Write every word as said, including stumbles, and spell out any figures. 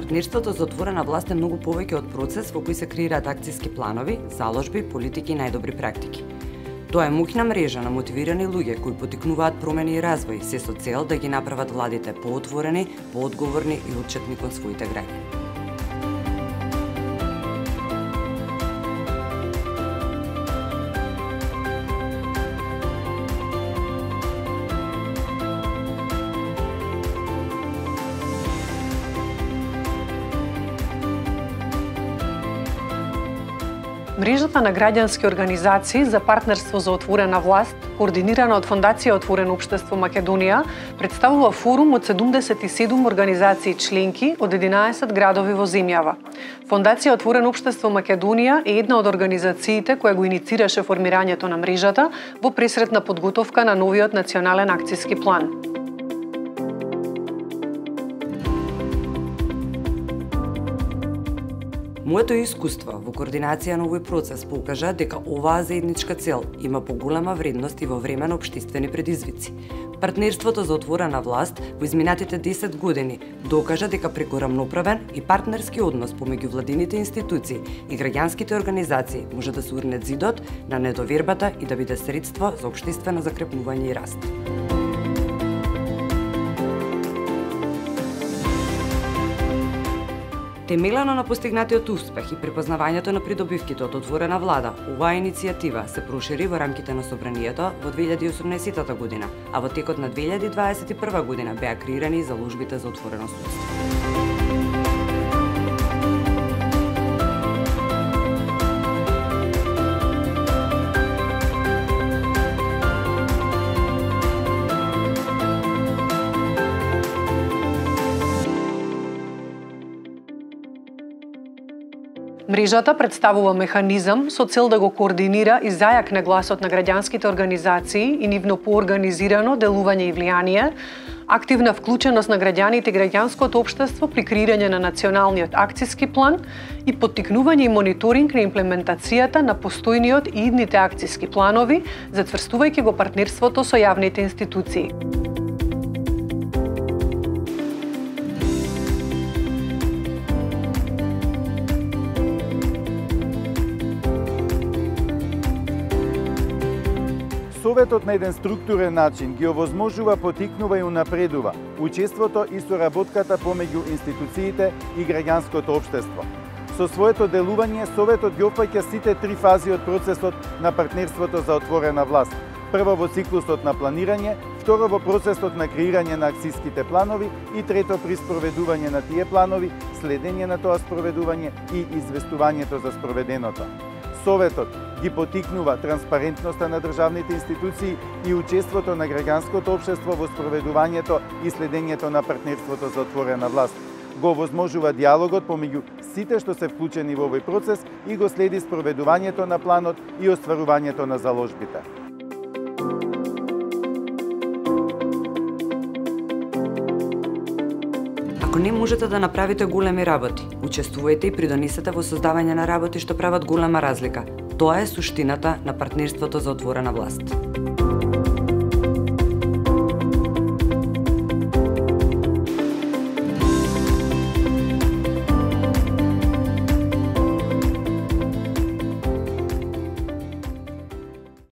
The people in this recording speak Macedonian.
Партнерството за отворена власт е многу повеќе од процес во кој се креираат акциски планови, заложби, политики и најдобри практики. Тоа е моќна мрежа на мотивирани луѓе кои поттикнуваат промени и развој, се со цел да ги направат владите поотворени, поодговорни и отчетни кон своите граѓани. Мрежата на граѓански организации за партнерство за отворена власт, координирана од Фондација Отворено општество Македонија, представува форум од седумдесет и седум организации членки од единаесет градови во земјава. Фондација Отворено општество Македонија е една од организациите која го иницираше формирањето на мрежата во пресретна подготовка на новиот национален акциски план. Моето искуство во координација на овој процес покажа дека оваа заедничка цел има поголема вредност и во време на општествени предизвици. Партнерството за отворена власт во изминатите десет години докажа дека преку рамноправен и партнерски однос помеѓу владините институции и граѓанските организации може да се урне зидот на недовербата и да биде средство за општествено закрепнување и раст. Темелено на постигнатиот успех и препознавањето на придобивките од отворена влада, оваа иницијатива се прошири во рамките на собранието во две илјади и осумнаесетта година, а во текот на две илјади дваесет и прва година беа креирани и заложбите за отворено судство. Мрежата представува механизам со цел да го координира и зајакне гласот на граѓанските организации и нивно поорганизирано делување и влијание, активна вклученост на граѓаните и граѓанското општество при креирање на националниот акциски план и поттикнување и мониторинг на имплементацијата на постојниот и идните акциски планови, зацврстувајќи го партнерството со јавните институции. Советот на еден структурен начин ги овозможува, поттикнува и унапредува учеството и соработката помеѓу институциите и граѓанското општество. Со своето делување, Советот ги опфаќа сите три фази од процесот на партнерството за отворена власт. Прво во циклусот на планирање, второ во процесот на креирање на акциските планови и трето при спроведување на тие планови, следење на тоа спроведување и известувањето за спроведеното. Советот ги поттикнува транспарентноста на државните институции и учеството на граѓанското општество во спроведувањето и следењето на партнерството за отворена власт. Го овозможува диалогот помеѓу сите што се вклучени во овој процес и го следи спроведувањето на планот и остварувањето на заложбите. Ако не можете да направите големи работи, учествувајте и придонесете во создавање на работи што прават голема разлика. Тоа е суштината на партнерството за отворена власт.